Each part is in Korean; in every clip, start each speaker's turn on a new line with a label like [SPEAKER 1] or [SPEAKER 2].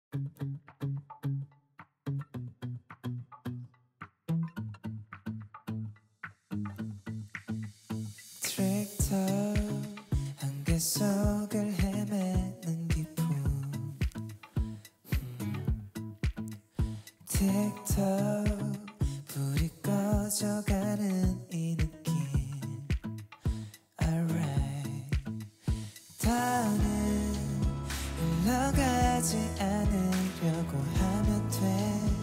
[SPEAKER 1] 트랙터 안개 속을 헤매는 기분 틱톡 불이 꺼져가는 이 느낌 Alright 더는 흘러가지 않으려고 하면 돼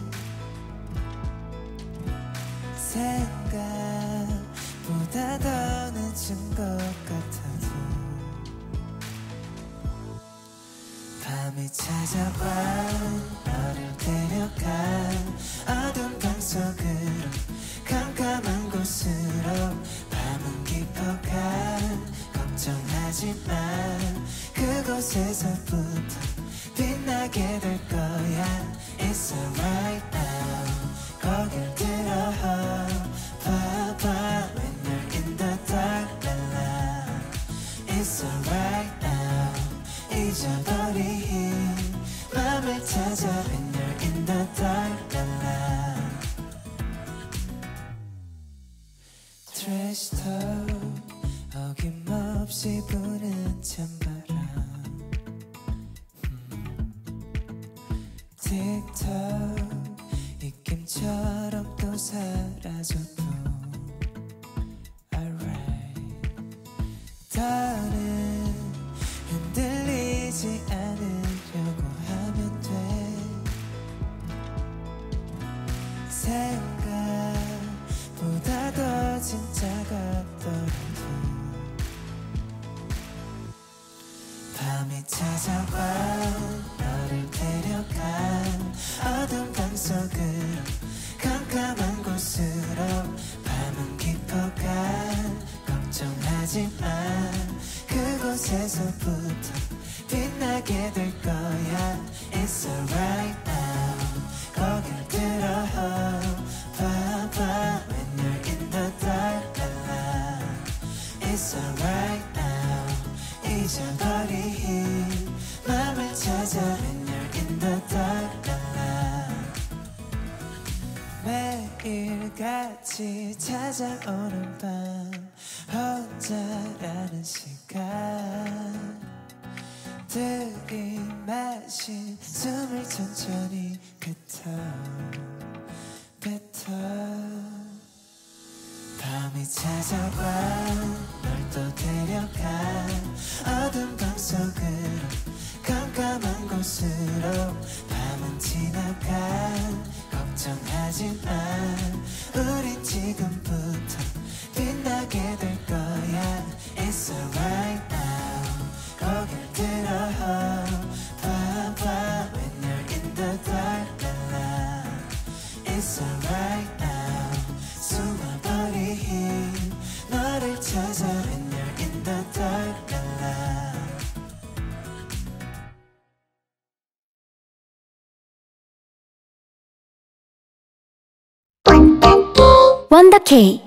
[SPEAKER 1] 생각보다 더 늦은 것 같아도 밤이 찾아와 너를 데려가 어두운 방 속으로 깜깜한 곳으로 밤은 깊어가 걱정하지 마 그곳에서부터 빛나게 될 거야 It's alright now 거길 들어 봐봐 When you're in the dark la It's alright now 잊어버린 맘을 찾아 When you're in the dark la 트래시 톡 어김없이 부는 찬바람 틱톡 입김처럼 또 사라져도 Alright 더는 흔들리지 않으려고 하면 돼 생각보다 더 진짜 같더라도 밤이 찾아와 너를 데려가 어두운 방 속으로 깜깜한 곳으로 밤은 깊어가 걱정하지 마 그곳에서부터 빛나게 될 거야 It's alright now 거길 들어 봐봐 When you're in the dark la It's alright now 잊어버린 맘을 찾아 When you're in the dark la 매일같이 찾아오는 밤 혼자라는 시간 들이마신 숨을 천천히 뱉어 밤이 찾아와 널 또 데려가 어두운 방 속으로 깜깜한 곳으로 밤은 지나가 걱정하지 마 우린 지금부터 빛나게 될 거야 It's alright now 거길 들어 봐봐 When you're in the dark la It's alright now 숨어버린 너를 찾아 When you're in the dark la
[SPEAKER 2] 원더케이